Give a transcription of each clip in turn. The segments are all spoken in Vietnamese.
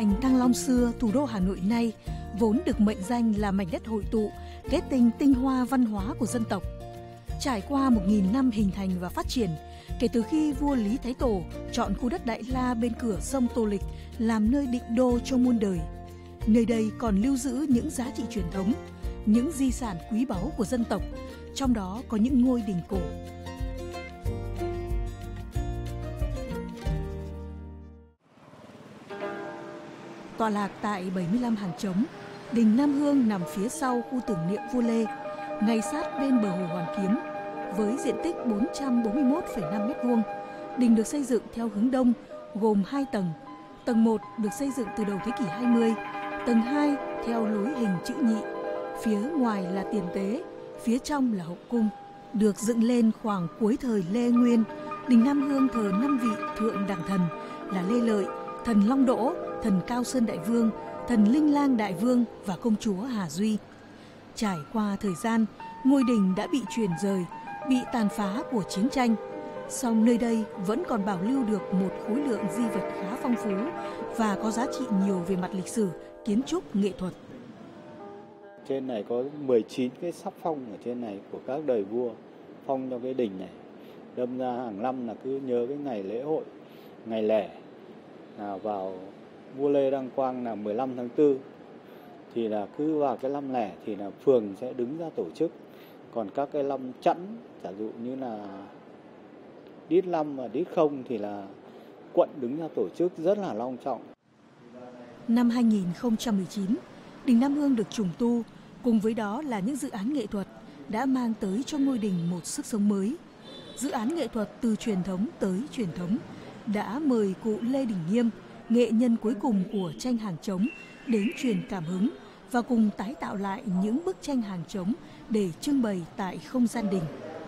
thành Thăng Long xưa, thủ đô Hà Nội nay vốn được mệnh danh là mảnh đất hội tụ, kết tinh hoa văn hóa của dân tộc. Trải qua 1000 năm hình thành và phát triển, kể từ khi vua Lý Thái Tổ chọn khu đất Đại La bên cửa sông Tô Lịch làm nơi định đô cho muôn đời, nơi đây còn lưu giữ những giá trị truyền thống, những di sản quý báu của dân tộc, trong đó có những ngôi đình cổ. Tọa lạc tại 75 Hàng Trống, đình Nam Hương nằm phía sau khu tưởng niệm vua Lê, ngay sát bên bờ hồ Hoàn Kiếm. Với diện tích 441,5 m², đình được xây dựng theo hướng đông, gồm 2 tầng. Tầng 1 được xây dựng từ đầu thế kỷ 20, tầng 2 theo lối hình chữ nhị. Phía ngoài là tiền tế, phía trong là hậu cung. Được dựng lên khoảng cuối thời Lê Nguyên, đình Nam Hương thờ 5 vị thượng đẳng thần là Lê Lợi, thần Long Đỗ, thần Cao Sơn Đại Vương, thần Linh Lang Đại Vương và công chúa Hà Duy. Trải qua thời gian, ngôi đình đã bị chuyển rời, bị tàn phá của chiến tranh. Song nơi đây vẫn còn bảo lưu được một khối lượng di vật khá phong phú và có giá trị nhiều về mặt lịch sử, kiến trúc, nghệ thuật. Trên này có 19 cái sắc phong ở trên này của các đời vua phong cho cái đình này. Đâm ra hàng năm là cứ nhớ cái ngày lễ hội, ngày lẻ là vào vua Lê Đăng Quang là 15 tháng 4 thì là cứ vào cái năm lẻ thì là phường sẽ đứng ra tổ chức. Còn các cái năm chẵn, giả dụ như là đít 5 và đít 0 thì là quận đứng ra tổ chức rất là long trọng. Năm 2019, đình Nam Hương được trùng tu, cùng với đó là những dự án nghệ thuật đã mang tới cho ngôi đình một sức sống mới. Dự án nghệ thuật từ truyền thống tới truyền thống đã mời cụ Lê Đình Nghiêm, nghệ nhân cuối cùng của tranh Hàng Trống, đến truyền cảm hứng và cùng tái tạo lại những bức tranh Hàng Trống để trưng bày tại không gian đình.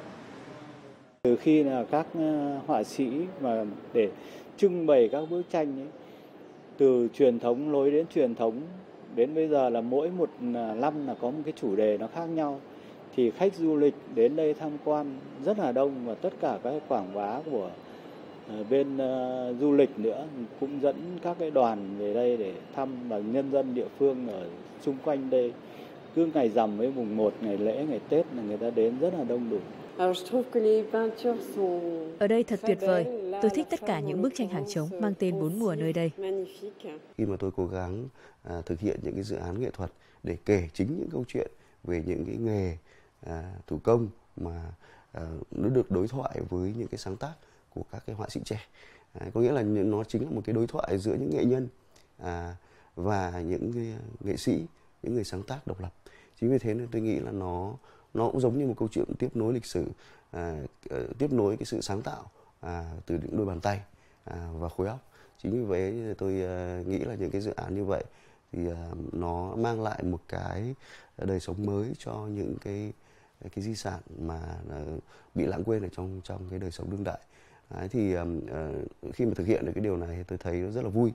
Từ khi là các họa sĩ mà để trưng bày các bức tranh ấy, từ truyền thống lối đến truyền thống đến bây giờ là mỗi một năm là có một cái chủ đề nó khác nhau, thì khách du lịch đến đây tham quan rất là đông và tất cả các quảng bá của bên du lịch nữa cũng dẫn các cái đoàn về đây để thăm, và nhân dân địa phương ở xung quanh đây cứ ngày rằm với mùng 1, ngày lễ, ngày Tết là người ta đến rất là đông đủ. Ở đây thật tuyệt vời. Tôi thích tất cả những bức tranh Hàng Trống mang tên bốn mùa nơi đây. Khi mà tôi cố gắng thực hiện những cái dự án nghệ thuật để kể chính những câu chuyện về những cái nghề thủ công mà nó được đối thoại với những cái sáng tác của các cái họa sĩ trẻ. Có nghĩa là nó chính là một cái đối thoại giữa những nghệ nhân và những cái nghệ sĩ, những người sáng tác độc lập. Chính vì thế nên tôi nghĩ là nó cũng giống như một câu chuyện tiếp nối lịch sử, tiếp nối cái sự sáng tạo từ những đôi bàn tay và khối óc. Chính vì vậy tôi nghĩ là những cái dự án như vậy thì nó mang lại một cái đời sống mới cho những cái di sản mà bị lãng quên ở trong cái đời sống đương đại. Thì khi mà thực hiện được cái điều này tôi thấy nó rất là vui.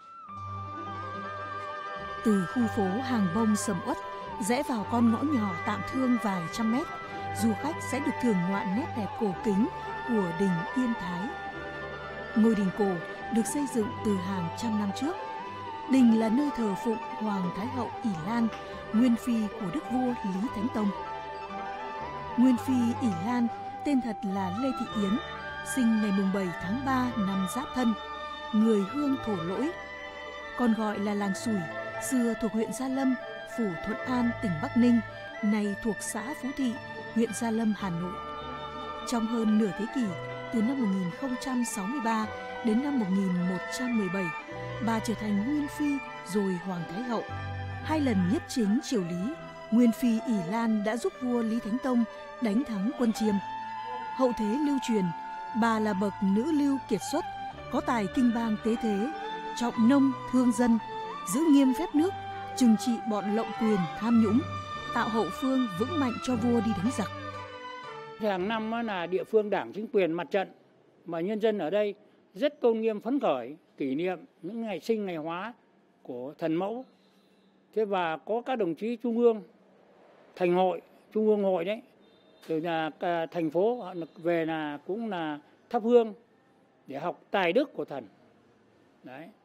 Từ khu phố Hàng Bông sầm uất rẽ vào con ngõ nhỏ tạm thương vài trăm mét, du khách sẽ được thưởng ngoạn nét đẹp cổ kính của đình Yên Thái. Ngôi đình cổ được xây dựng từ hàng trăm năm trước. Đình là nơi thờ phụng Hoàng Thái hậu Ỷ Lan, nguyên phi của đức vua Lý Thánh Tông. Nguyên phi Ỷ Lan tên thật là Lê Thị Yến, sinh ngày 7 tháng 3 năm Giáp Thân, người Hương Thổ Lỗi, còn gọi là làng Sủi, xưa thuộc huyện Gia Lâm, phủ Thuận An, tỉnh Bắc Ninh, nay thuộc xã Phú Thị, huyện Gia Lâm, Hà Nội. Trong hơn nửa thế kỷ, từ năm 1063 đến năm 1117, bà trở thành nguyên phi rồi hoàng thái hậu. 2 lần nhiếp chính triều Lý, nguyên phi Ỷ Lan đã giúp vua Lý Thánh Tông đánh thắng quân Chiêm. Hậu thế lưu truyền, bà là bậc nữ lưu kiệt xuất, có tài kinh bang tế thế, trọng nông thương dân, giữ nghiêm phép nước, trừng trị bọn lộng quyền tham nhũng, tạo hậu phương vững mạnh cho vua đi đánh giặc. Hàng năm là địa phương đảng chính quyền mặt trận mà nhân dân ở đây rất tôn nghiêm phấn khởi kỷ niệm những ngày sinh ngày hóa của thần mẫu. Thế và có các đồng chí trung ương, thành hội, trung ương hội đấy, từ là thành phố về là cũng là thắp hương để học tài đức của thần. Đấy.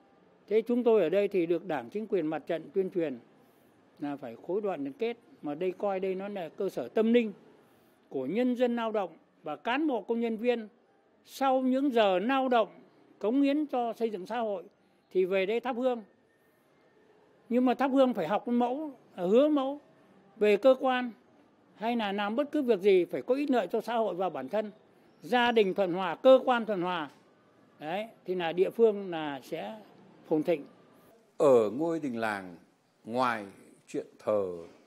Thế chúng tôi ở đây thì được Đảng, chính quyền, mặt trận tuyên truyền là phải khối đoàn đoàn kết, mà đây coi đây nó là cơ sở tâm linh của nhân dân lao động và cán bộ công nhân viên. Sau những giờ lao động cống hiến cho xây dựng xã hội thì về đây thắp hương. Nhưng mà thắp hương phải học mẫu, hứa mẫu về cơ quan hay là làm bất cứ việc gì phải có ích lợi cho xã hội và bản thân. Gia đình thuận hòa, cơ quan thuận hòa. Đấy, thì là địa phương là sẽ phồn thịnh. Ở ngôi đình làng, ngoài chuyện thờ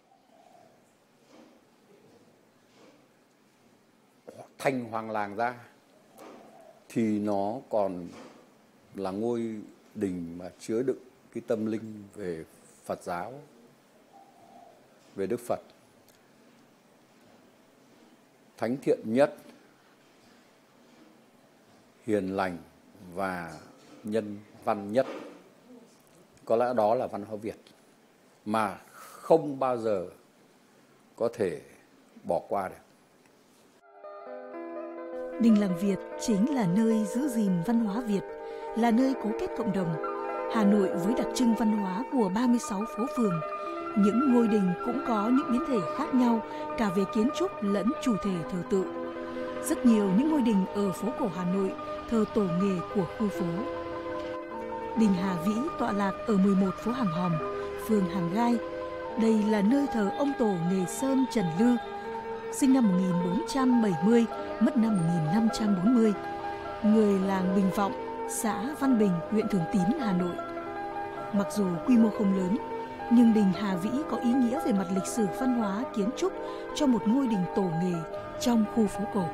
thành hoàng làng ra thì nó còn là ngôi đình mà chứa đựng cái tâm linh về Phật giáo, về Đức Phật. Thánh thiện nhất, hiền lành và nhân văn nhất. Có lẽ đó là văn hóa Việt mà không bao giờ có thể bỏ qua được. Đình làng Việt chính là nơi giữ gìn văn hóa Việt, là nơi cố kết cộng đồng. Hà Nội với đặc trưng văn hóa của 36 phố phường, những ngôi đình cũng có những biến thể khác nhau cả về kiến trúc lẫn chủ thể thờ tự. Rất nhiều những ngôi đình ở phố cổ Hà Nội thờ tổ nghề của khu phố. Đình Hà Vĩ tọa lạc ở 11 phố Hàng Hòm, phường Hàng Gai. Đây là nơi thờ ông tổ nghề sơn Trần Lư, sinh năm 1470, mất năm 1540, người làng Bình Vọng, xã Văn Bình, huyện Thường Tín, Hà Nội. Mặc dù quy mô không lớn, nhưng đình Hà Vĩ có ý nghĩa về mặt lịch sử văn hóa kiến trúc cho một ngôi đình tổ nghề trong khu phố cổ.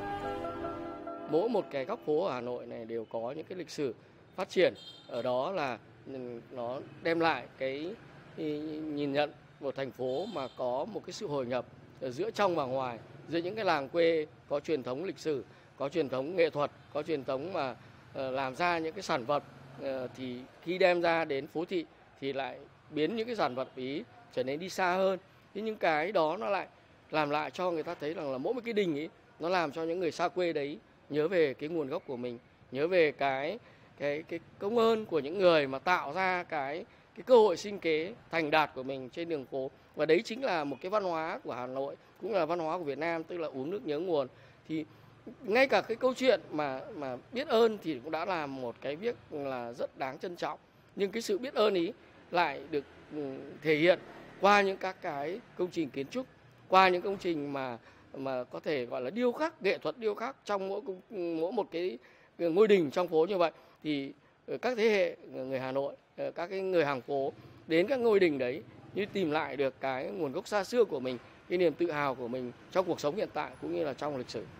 Mỗi một cái góc phố ở Hà Nội này đều có những cái lịch sử phát triển. Ở đó là nó đem lại cái nhìn nhận một thành phố mà có một cái sự hội nhập giữa trong và ngoài, giữa những cái làng quê có truyền thống lịch sử, có truyền thống nghệ thuật, có truyền thống mà làm ra những cái sản vật, thì khi đem ra đến phố thị thì lại biến những cái sản vật ý trở nên đi xa hơn. Thế những cái đó nó lại làm lại cho người ta thấy rằng là mỗi một cái đình ấy nó làm cho những người xa quê đấy nhớ về cái nguồn gốc của mình, nhớ về cái công ơn của những người mà tạo ra cái cơ hội sinh kế thành đạt của mình trên đường phố. Và đấy chính là một cái văn hóa của Hà Nội, cũng là văn hóa của Việt Nam, tức là uống nước nhớ nguồn. Thì ngay cả cái câu chuyện mà biết ơn thì cũng đã là một cái việc là rất đáng trân trọng. Nhưng cái sự biết ơn ý lại được thể hiện qua những các cái công trình kiến trúc, qua những công trình mà có thể gọi là điêu khắc, nghệ thuật điêu khắc trong mỗi một cái ngôi đình trong phố như vậy. Thì các thế hệ người Hà Nội, các cái người hàng phố đến các ngôi đình đấy như tìm lại được cái nguồn gốc xa xưa của mình, cái niềm tự hào của mình trong cuộc sống hiện tại cũng như là trong lịch sử.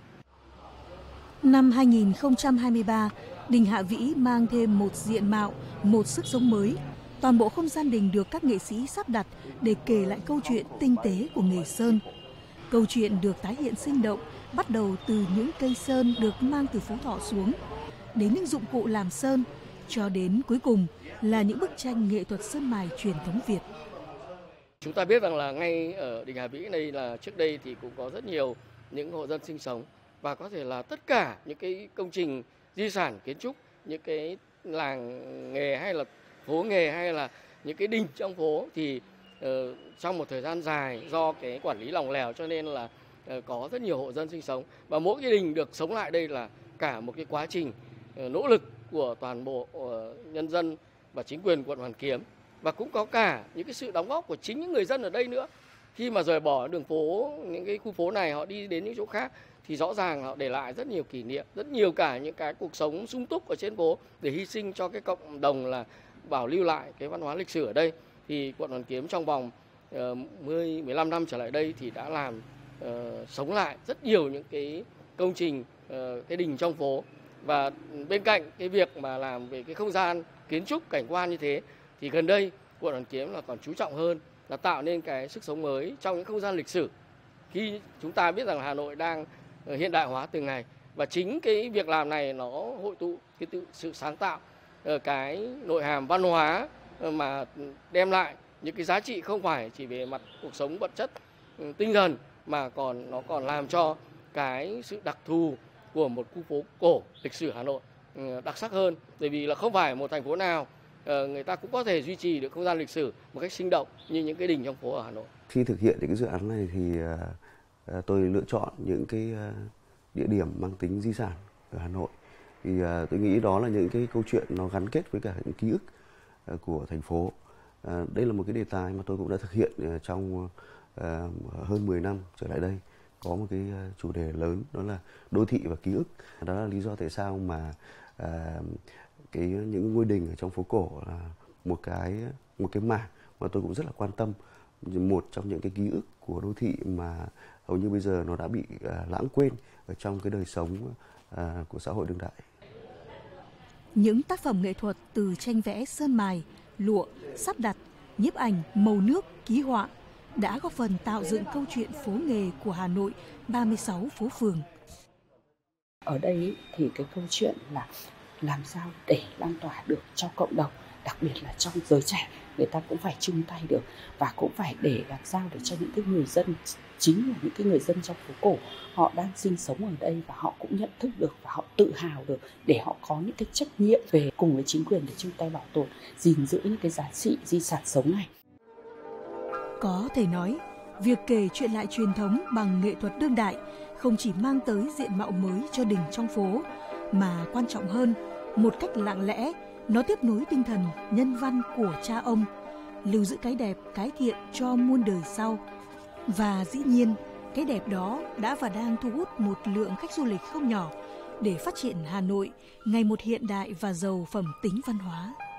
Năm 2023, đình Hạ Vĩ mang thêm một diện mạo, một sức sống mới. Toàn bộ không gian đình được các nghệ sĩ sắp đặt để kể lại câu chuyện tinh tế của nghề sơn. Câu chuyện được tái hiện sinh động, bắt đầu từ những cây sơn được mang từ Phú Thọ xuống, đến những dụng cụ làm sơn, cho đến cuối cùng là những bức tranh nghệ thuật sơn mài truyền thống Việt. Chúng ta biết rằng là ngay ở đình Hà Vĩ này là trước đây thì cũng có rất nhiều những hộ dân sinh sống, và có thể là tất cả những cái công trình di sản kiến trúc, những cái làng nghề hay là phố nghề hay là những cái đình trong phố thì trong một thời gian dài do cái quản lý lỏng lẻo cho nên là có rất nhiều hộ dân sinh sống, và mỗi cái đình được sống lại đây là cả một cái quá trình nỗ lực của toàn bộ nhân dân và chính quyền quận Hoàn Kiếm, và cũng có cả những cái sự đóng góp của chính những người dân ở đây nữa. Khi mà rời bỏ đường phố, những cái khu phố này họ đi đến những chỗ khác thì rõ ràng họ để lại rất nhiều kỷ niệm, rất nhiều cả những cái cuộc sống sung túc ở trên phố để hy sinh cho cái cộng đồng là bảo lưu lại cái văn hóa lịch sử ở đây. Thì quận Hoàn Kiếm trong vòng 15 năm trở lại đây thì đã làm sống lại rất nhiều những cái công trình, cái đình trong phố. Và bên cạnh cái việc mà làm về cái không gian kiến trúc cảnh quan như thế thì gần đây quận Hoàn Kiếm là còn chú trọng hơn là tạo nên cái sức sống mới trong những không gian lịch sử. Khi chúng ta biết rằng Hà Nội đang hiện đại hóa từng ngày, và chính cái việc làm này nó hội tụ cái sự sáng tạo, cái nội hàm văn hóa mà đem lại những cái giá trị không phải chỉ về mặt cuộc sống vật chất, tinh thần, mà nó còn làm cho cái sự đặc thù của một khu phố cổ lịch sử Hà Nội đặc sắc hơn. Bởi vì là không phải một thành phố nào người ta cũng có thể duy trì được không gian lịch sử một cách sinh động như những cái đình trong phố ở Hà Nội. Khi thực hiện những cái dự án này thì tôi lựa chọn những cái địa điểm mang tính di sản ở Hà Nội. Thì tôi nghĩ đó là những cái câu chuyện nó gắn kết với cả những ký ức của thành phố. Đây là một cái đề tài mà tôi cũng đã thực hiện trong hơn 10 năm trở lại đây. Có một cái chủ đề lớn đó là đô thị và ký ức. Đó là lý do tại sao mà những ngôi đình ở trong phố cổ là một cái mảng mà tôi cũng rất là quan tâm. Một trong những cái ký ức của đô thị mà hầu như bây giờ nó đã bị lãng quên ở trong cái đời sống của xã hội đương đại. Những tác phẩm nghệ thuật từ tranh vẽ, sơn mài, lụa, sắp đặt, nhiếp ảnh, màu nước, ký họa đã góp phần tạo dựng câu chuyện phố nghề của Hà Nội 36 phố phường. Ở đây thì cái câu chuyện là làm sao để lan tỏa được cho cộng đồng, đặc biệt là trong giới trẻ, người ta cũng phải chung tay được và cũng phải để làm sao để cho những cái người dân, chính là những cái người dân trong phố cổ, họ đang sinh sống ở đây và họ cũng nhận thức được và họ tự hào được để họ có những cái trách nhiệm về cùng với chính quyền để chung tay bảo tồn, gìn giữ những cái giá trị di sản sống này. Có thể nói, việc kể chuyện lại truyền thống bằng nghệ thuật đương đại không chỉ mang tới diện mạo mới cho đình trong phố, mà quan trọng hơn, một cách lặng lẽ, nó tiếp nối tinh thần nhân văn của cha ông, lưu giữ cái đẹp, cái thiện cho muôn đời sau. Và dĩ nhiên, cái đẹp đó đã và đang thu hút một lượng khách du lịch không nhỏ để phát triển Hà Nội ngày một hiện đại và giàu phẩm tính văn hóa.